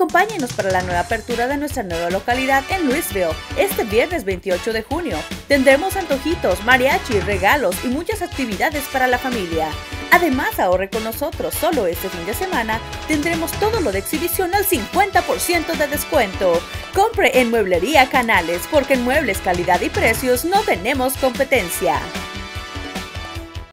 Acompáñenos para la nueva apertura de nuestra nueva localidad en Louisville, este viernes 28 de junio. Tendremos antojitos, mariachi, regalos y muchas actividades para la familia. Además, ahorre con nosotros. Solo este fin de semana tendremos todo lo de exhibición al 50% de descuento. Compre en Mueblería Canales, porque en muebles, calidad y precios no tenemos competencia.